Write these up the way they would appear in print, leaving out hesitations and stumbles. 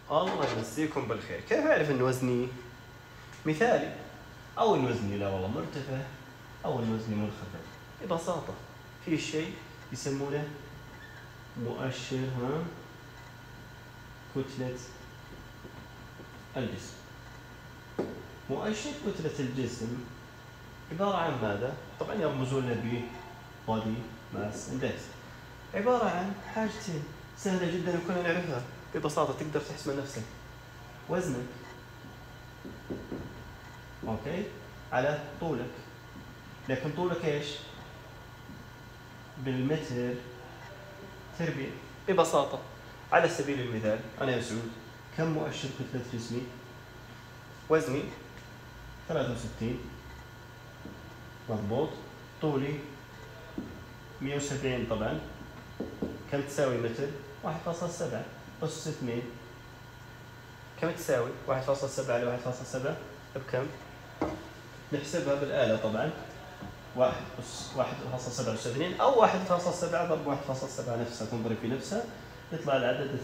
الله يمسيكم بالخير. كيف أعرف إن وزني مثالي أو إن وزني لا والله مرتفع أو إن وزني منخفض؟ ببساطة في شيء يسمونه مؤشر كتلة الجسم. مؤشر كتلة الجسم عبارة عن ماذا؟ طبعا يرمزون له ب body mass index. عبارة عن حاجتين سهلة جدا وكلنا نعرفها ببساطة، تقدر تحسبها نفسك. وزنك اوكي على طولك، لكن طولك ايش؟ بالمتر تربيع. ببساطة على سبيل المثال أنا يا سعود كم مؤشر كتلة جسمي؟ وزني 63 مضبوط، طولي 170 طبعا، كم تساوي متر؟ 1.7 أس 2. كم تساوي 1.7 على 1.7 بكم؟ نحسبها بالآلة طبعا، 1 أس 1.7 أس 2 أو 1.7 ضرب 1.7 نفسها تنضرب في نفسها يطلع العدد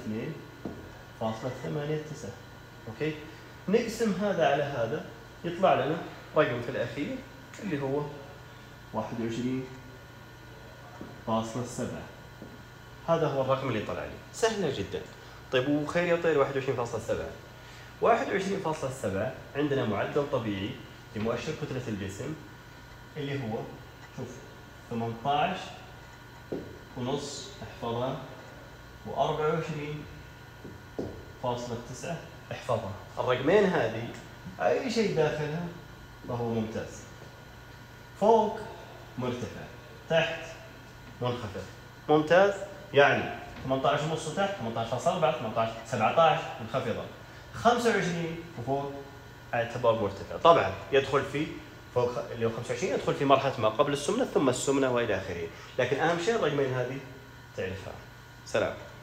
2.89. أوكي؟ نقسم هذا على هذا يطلع لنا رقم في الأخير اللي هو 21.7. هذا هو الرقم اللي طلع لي، سهلة جدا. طيب وخير يا طير 21.7. 21.7 عندنا معدل طبيعي لمؤشر كتلة الجسم اللي هو شوف 18.5 احفظها و24.9 احفظها. الرقمين هذه أي شيء داخلها فهو ممتاز. فوق مرتفع، تحت منخفض. ممتاز يعني 18.5 تحت، 18.4، 17 منخفضة، 25 وفوق اعتبار مرتفع. طبعا يدخل في فوق اللي هو 25 يدخل في مرحلة ما قبل السمنة ثم السمنة وإلى آخره، لكن أهم شيء الرقمين هذه تعرفها. سلام.